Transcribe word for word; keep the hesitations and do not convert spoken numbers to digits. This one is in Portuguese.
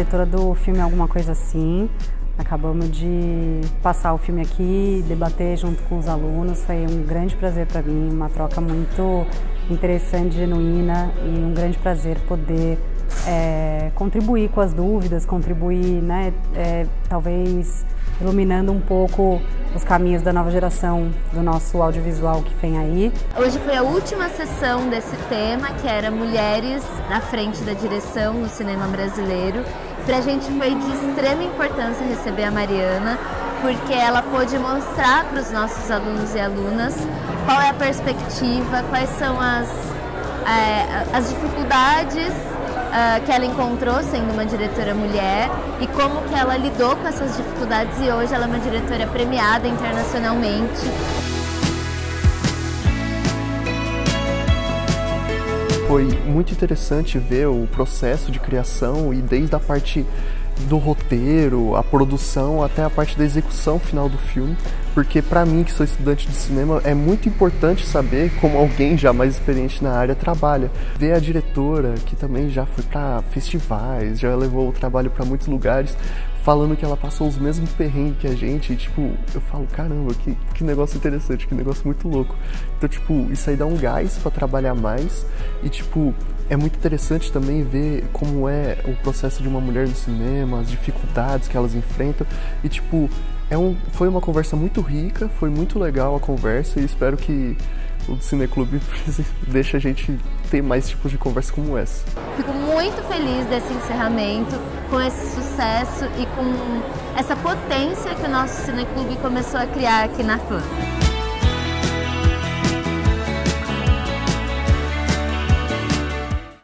diretora do filme Alguma Coisa Assim. Acabamos de passar o filme aqui, debater junto com os alunos. Foi um grande prazer para mim, uma troca muito interessante, genuína, e um grande prazer poder é, contribuir com as dúvidas, contribuir, né, é, talvez iluminando um pouco os caminhos da nova geração do nosso audiovisual que vem aí. Hoje foi a última sessão desse tema, que era Mulheres na Frente da Direção no Cinema Brasileiro. Para a gente foi de extrema importância receber a Mariana, porque ela pôde mostrar para os nossos alunos e alunas qual é a perspectiva, quais são as, é, as dificuldades uh, que ela encontrou sendo uma diretora mulher e como que ela lidou com essas dificuldades, e hoje ela é uma diretora premiada internacionalmente. Foi muito interessante ver o processo de criação, e desde a parte do roteiro, a produção, até a parte da execução final do filme, porque para mim, que sou estudante de cinema, é muito importante saber como alguém já mais experiente na área trabalha. Ver a diretora, que também já foi para festivais, já levou o trabalho para muitos lugares, falando que ela passou os mesmos perrengues que a gente, e, tipo, eu falo, caramba, que, que negócio interessante, que negócio muito louco. Então, tipo, isso aí dá um gás para trabalhar mais, e, tipo, é muito interessante também ver como é o processo de uma mulher no cinema, as dificuldades que elas enfrentam, e, tipo, é um, foi uma conversa muito rica, foi muito legal a conversa, e espero que o Cineclube deixe a gente ter mais tipos de conversa como essa. Fico muito feliz desse encerramento, com esse sucesso e com essa potência que o nosso Cineclube começou a criar aqui na F A M.